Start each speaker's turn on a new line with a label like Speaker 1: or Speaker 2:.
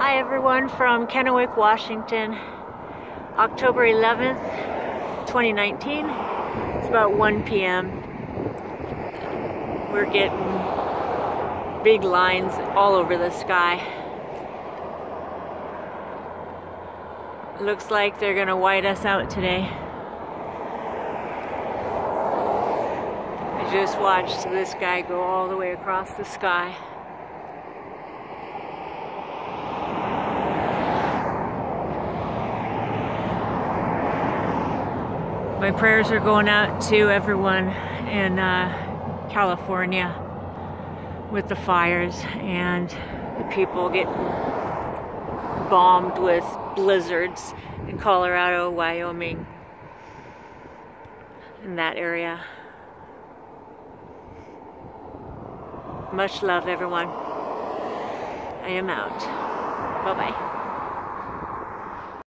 Speaker 1: Hi everyone from Kennewick, Washington, October 11th, 2019. It's about 1 p.m. We're getting big lines all over the sky. Looks like they're gonna white us out today. I just watched this guy go all the way across the sky. My prayers are going out to everyone in California with the fires and the people getting bombed with blizzards in Colorado, Wyoming, in that area. Much love, everyone. I am out. Bye-bye.